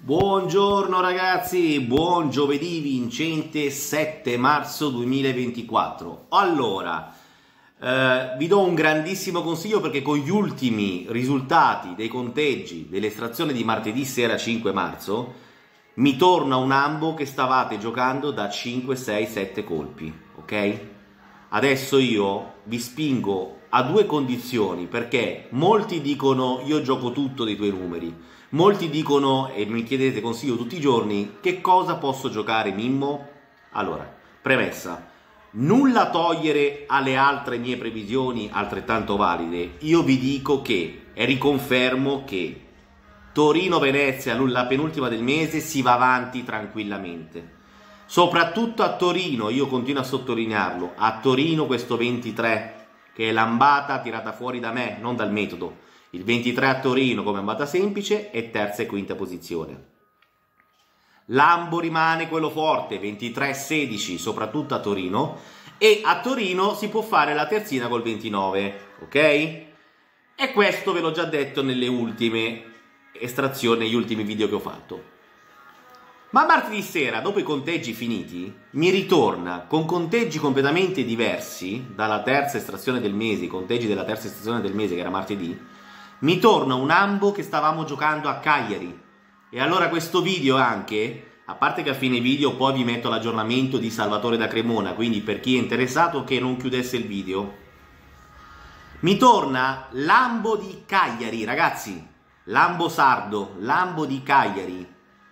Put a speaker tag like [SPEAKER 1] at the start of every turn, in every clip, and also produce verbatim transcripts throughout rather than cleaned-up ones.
[SPEAKER 1] Buongiorno ragazzi, buon giovedì vincente sette marzo duemilaventiquattro. Allora, eh, vi do un grandissimo consiglio perché con gli ultimi risultati dei conteggi dell'estrazione di martedì sera cinque marzo mi torna un ambo che stavate giocando da cinque, sei, sette colpi, ok? Adesso io vi spingo a due condizioni perché molti dicono io gioco tutto dei tuoi numeri. Molti dicono, e mi chiedete consiglio tutti i giorni, che cosa posso giocare Mimmo? Allora, premessa, nulla togliere alle altre mie previsioni altrettanto valide, io vi dico che, e riconfermo che, Torino-Venezia, la penultima del mese, si va avanti tranquillamente. Soprattutto a Torino, io continuo a sottolinearlo, a Torino questo ventitré, che è l'ambata tirata fuori da me, non dal metodo, il ventitré a Torino come ambata semplice e terza e quinta posizione. L'ambo rimane quello forte, ventitré sedici, soprattutto a Torino, e a Torino si può fare la terzina col ventinove, ok? E questo ve l'ho già detto nelle ultime estrazioni, negli ultimi video che ho fatto. Ma martedì sera, dopo i conteggi finiti, mi ritorna con conteggi completamente diversi dalla terza estrazione del mese, i conteggi della terza estrazione del mese che era martedì, mi torna un ambo che stavamo giocando a Cagliari. E allora questo video anche, a parte che a fine video poi vi metto l'aggiornamento di Salvatore da Cremona, quindi per chi è interessato che non chiudesse il video, mi torna l'ambo di Cagliari, ragazzi, l'ambo sardo, l'ambo di Cagliari,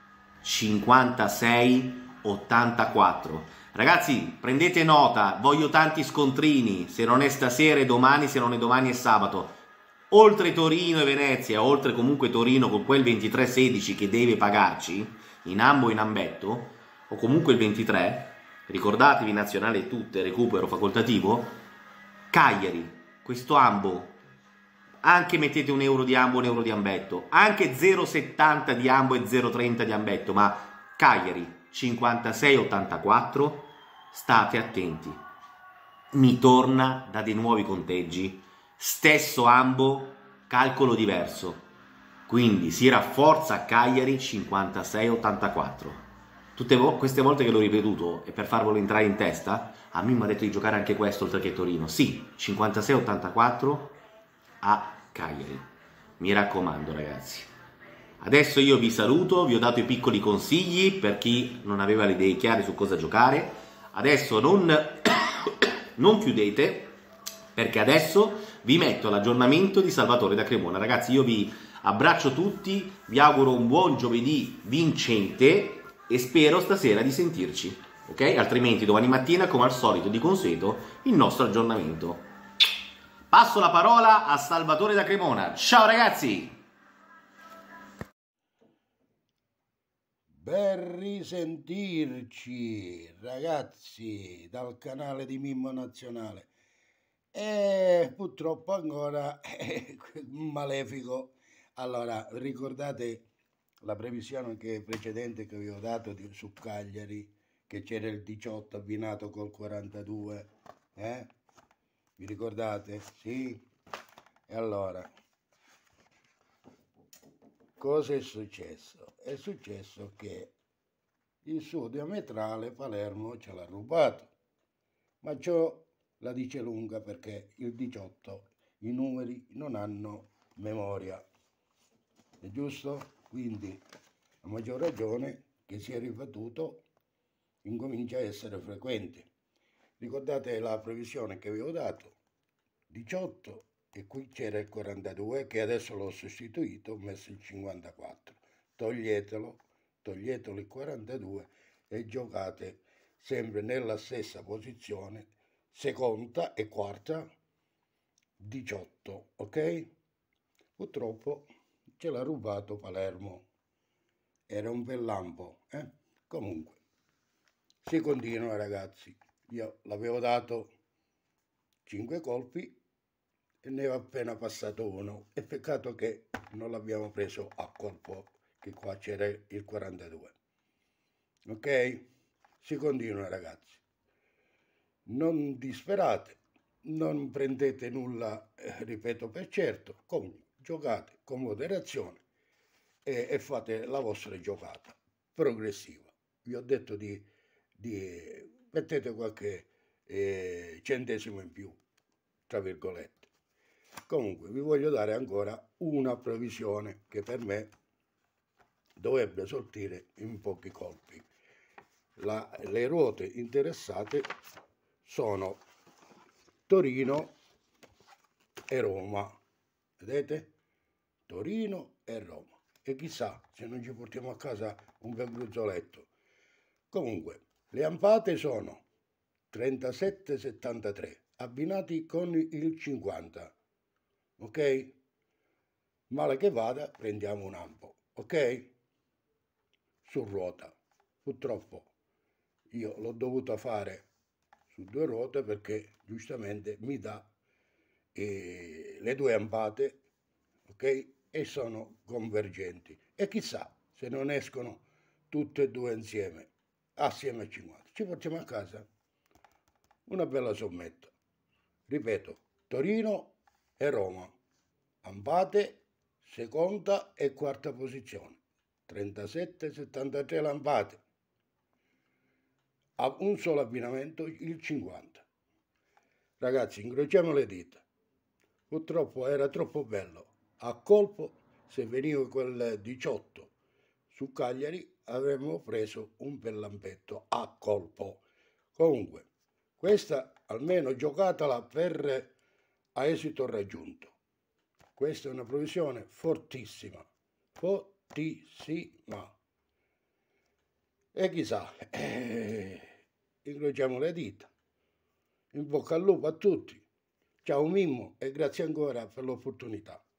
[SPEAKER 1] cinquantasei ottantaquattro. Ragazzi, prendete nota, voglio tanti scontrini, se non è stasera è domani, se non è domani è sabato. Oltre Torino e Venezia, oltre comunque Torino con quel ventitré sedici che deve pagarci, in ambo e in ambetto, o comunque il ventitré, ricordatevi nazionale tutte, recupero facoltativo, Cagliari, questo ambo, anche mettete un euro di ambo, un euro di ambetto, anche zero virgola settanta di ambo e zero virgola trenta di ambetto, ma Cagliari, cinquantasei ottantaquattro, state attenti, mi torna da dei nuovi conteggi, stesso ambo, calcolo diverso, quindi si rafforza a Cagliari cinquantasei ottantaquattro. Tutte vo queste volte che l'ho ripetuto e per farvelo entrare in testa, a me mi ha detto di giocare anche questo oltre che Torino. Sì, cinquantasei ottantaquattro a Cagliari. Mi raccomando ragazzi. Adesso io vi saluto, vi ho dato i piccoli consigli per chi non aveva le idee chiare su cosa giocare. Adesso non, non chiudete, perché adesso vi metto l'aggiornamento di Salvatore da Cremona. Ragazzi, io vi abbraccio tutti, vi auguro un buon giovedì vincente e spero stasera di sentirci, ok? Altrimenti domani mattina, come al solito, di consueto, il nostro aggiornamento. Passo la parola a Salvatore da Cremona. Ciao ragazzi!
[SPEAKER 2] Ben risentirci ragazzi dal canale di Mimmo Nazionale e purtroppo ancora eh, malefico. Allora ricordate la previsione che precedente che vi ho dato di, su Cagliari, che c'era il diciotto abbinato col quarantadue, eh? Vi ricordate? Sì? E allora cosa è successo? È successo che il suo diametrale Palermo ce l'ha rubato, ma ciò la dice lunga perché il diciotto i numeri non hanno memoria, è giusto? Quindi a maggior ragione che si è ripetuto incomincia a essere frequente. Ricordate la previsione che vi ho dato, diciotto, e qui c'era il quarantadue che adesso l'ho sostituito, ho messo il cinquantaquattro. Toglietelo, toglietelo il quarantadue e giocate sempre nella stessa posizione, seconda e quarta, diciotto, ok? Purtroppo ce l'ha rubato Palermo, era un bel lampo, eh? Comunque, si continua ragazzi, io l'avevo dato cinque colpi e ne ho appena passato uno, e peccato che non l'abbiamo preso a colpo, che qua c'era il quarantadue, ok? Si continua ragazzi, non disperate, non prendete nulla, eh, ripeto per certo, comunque giocate con moderazione e, e fate la vostra giocata progressiva. Vi ho detto di, di mettete qualche eh, centesimo in più, tra virgolette. Comunque vi voglio dare ancora una previsione che per me dovrebbe sortire in pochi colpi. La, le ruote interessate sono Torino e Roma, vedete? Torino e Roma, e chissà se non ci portiamo a casa un bel gruzzoletto. Comunque le ampate sono trentasette settantatré abbinati con il cinquanta, ok? Male che vada prendiamo un ampo, ok? Su ruota. Purtroppo io l'ho dovuta fare su due ruote perché giustamente mi dà eh, le due ampate, ok? E sono convergenti. E chissà se non escono tutte e due insieme, assieme a cinquanta. Ci portiamo a casa una bella sommetta. Ripeto, Torino e Roma, ampate, seconda e quarta posizione. trentasette settantatré lampate, a un solo abbinamento il cinquanta. Ragazzi, incrociamo le dita. Purtroppo era troppo bello. A colpo, se veniva quel diciotto su Cagliari, avremmo preso un bel lampetto a colpo. Comunque, questa almeno giocatela per a esito raggiunto. Questa è una previsione fortissima, fortissima. E chissà, eh, incrociamo le dita. In bocca al lupo a tutti. Ciao Mimmo e grazie ancora per l'opportunità.